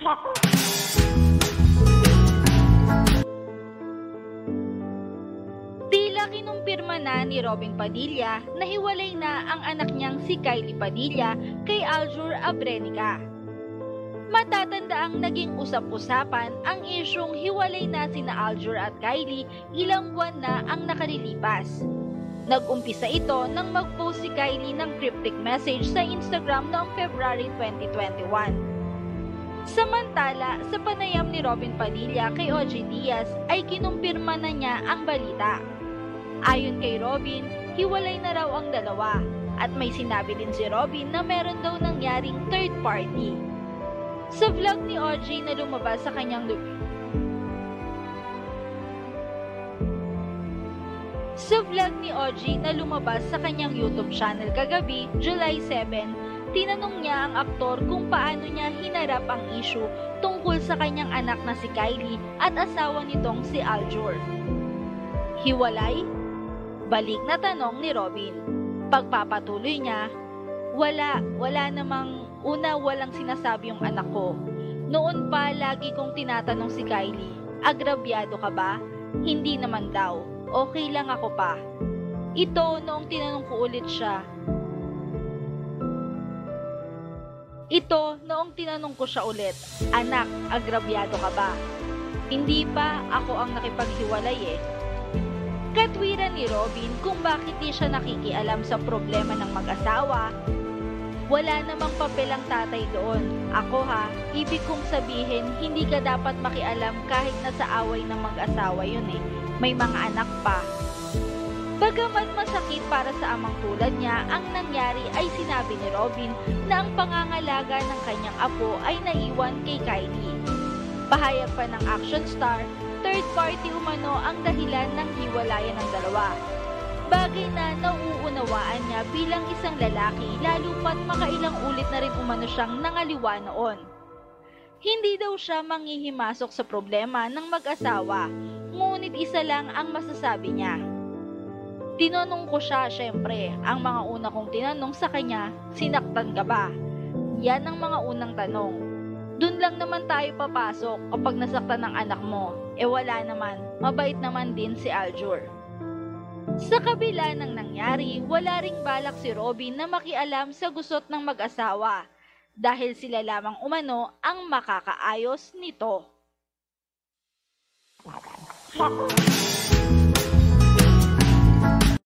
Tila kinumpirma na ni Robin Padilla na hiwalay na ang anak niyang si Kylie Padilla kay Aljur Abrenica. Matatandaang naging usap-usapan ang isyung hiwalay na sina Aljur at Kylie ilang buwan na ang nakalilipas. Nag-umpisa ito nang mag-post si Kylie ng cryptic message sa Instagram noong February 2021. Samantala, sa panayam ni Robin Padilla kay OG Diaz ay kinumpirma na niya ang balita. Ayon kay Robin, hiwalay na raw ang dalawa at may sinabi din si Robin na meron daw nangyaring third party. Sa vlog ni OG na lumabas sa kanyang YouTube channel kagabi, July 7, tinanong niya ang aktor kung paano niya hinarap ang issue tungkol sa kanyang anak na si Kylie at asawa nitong si Aljur. Hiwalay? Balik na tanong ni Robin. Pagpapatuloy niya, wala namang walang sinasabi yung anak ko. Noon pa lagi kong tinatanong si Kylie, agrabyado ka ba? Hindi naman daw, okay lang ako pa. Ito noong tinanong ko siya ulit, anak, agrabyado ka ba? Hindi pa, ako ang nakipaghiwalay eh. Katwiran ni Robin kung bakit di siya nakikialam sa problema ng mag-asawa. Wala namang papel ang tatay doon. Ako ibig kong sabihin, hindi ka dapat makialam kahit nasa away ng mag-asawa yun eh. May mga anak pa. Bagamat masakit para sa amang tulad niya, ang nangyari ay sinabi ni Robin na ang pangangalaga ng kanyang apo ay naiwan kay Kylie. Pahayag pa ng action star, third party umano ang dahilan ng hiwalayan ng dalawa. Bagay na nauunawaan niya bilang isang lalaki lalo pat makailang ulit na rin umano siyang nangaliwa noon. Hindi daw siya manghihimasok sa problema ng mag-asawa, ngunit isa lang ang masasabi niya. Tinanong ko siya syempre, ang mga una kong tinanong sa kanya, sinaktan ka ba? Yan ang mga unang tanong. Dun lang naman tayo papasok kapag nasaktan ng anak mo. Wala naman, mabait naman din si Aljur. Sa kabila ng nangyari, wala ring balak si Robin na makialam sa gusot ng mag-asawa dahil sila lamang umano ang makakaayos nito.